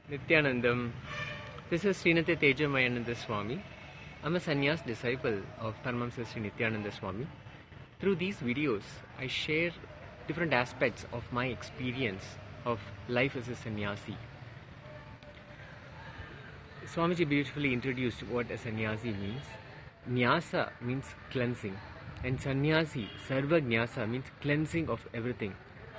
Nityanandam. This is Srinatha Tejamayananda Swami. I'm a Sanyas disciple of Paramahamsa Sri Nityananda Swami. Through these videos, I share different aspects of my experience of life as a sannyasi. Swamiji beautifully introduced what a sannyasi means. Nyasa means cleansing, and sannyasi, sarva nyasa, means cleansing of everything.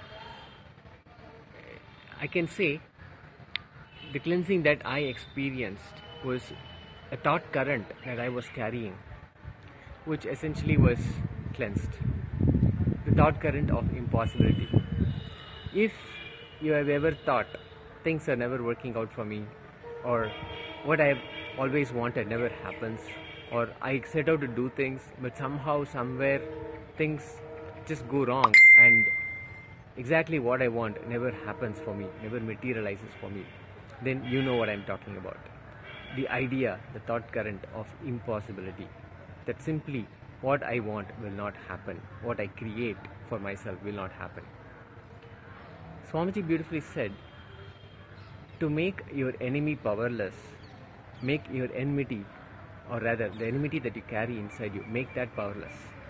I can say the cleansing that I experienced was a thought current that I was carrying, which essentially was cleansed. The thought current of impossibility. If you have ever thought things are never working out for me, or what I have always wanted never happens, or I set out to do things but somehow, somewhere, things just go wrong and exactly what I want never happens for me, never materializes for me, then you know what I'm talking about. The idea, the thought current of impossibility, that simply what I want will not happen, what I create for myself will not happen. Swamiji beautifully said, to make your enemy powerless, make your enmity, or rather the enmity that you carry inside you, make that powerless.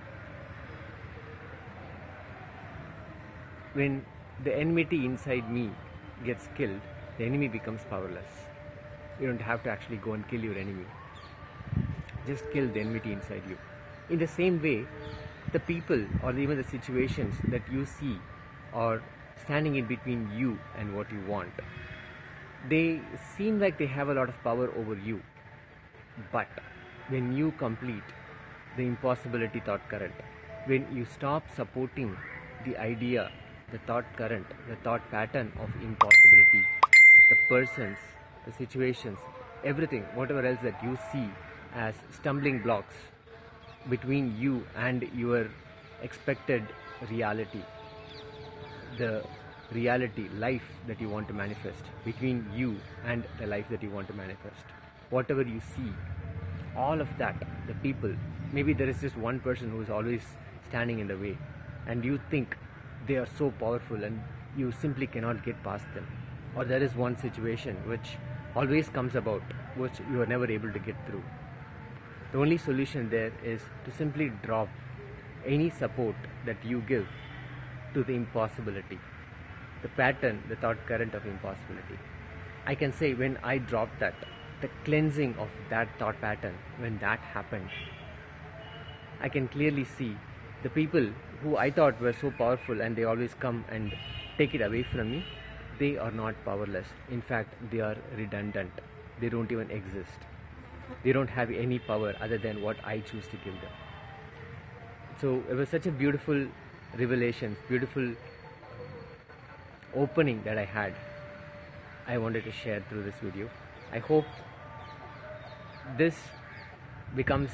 When the enmity inside me gets killed, the enemy becomes powerless. You don't have to actually go and kill your enemy. Just kill the enmity inside you. In the same way, the people or even the situations that you see are standing in between you and what you want. They seem like they have a lot of power over you. But when you complete the impossibility thought current, when you stop supporting the idea, the thought current, the thought pattern of impossibility, the persons, the situations, everything, whatever else that you see as stumbling blocks between you and your expected reality, the reality, life that you want to manifest, between you and the life that you want to manifest, whatever you see, all of that, the people, maybe there is just one person who is always standing in the way and you think they are so powerful and you simply cannot get past them, or there is one situation which always comes about which you are never able to get through. The only solution there is to simply drop any support that you give to the impossibility, the pattern, the thought current of impossibility. I can say when I dropped that, the cleansing of that thought pattern, when that happened, I can clearly see the people who I thought were so powerful and they always come and take it away from me, they are not powerless. In fact, they are redundant. They don't even exist. They don't have any power other than what I choose to give them. So it was such a beautiful revelation, beautiful opening that I had. I wanted to share through this video. I hope this becomes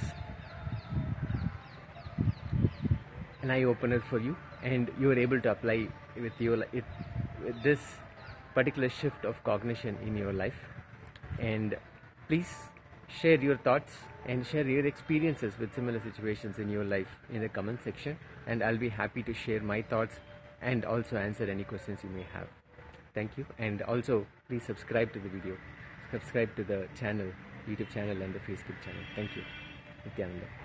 an eye-opener for you and you are able to apply with this particular shift of cognition in your life. And please share your thoughts and share your experiences with similar situations in your life in the comment section, and I'll be happy to share my thoughts and also answer any questions you may have. Thank you, and also please subscribe to the video, subscribe to the channel, YouTube channel and the Facebook channel. Thank you. Nityananda.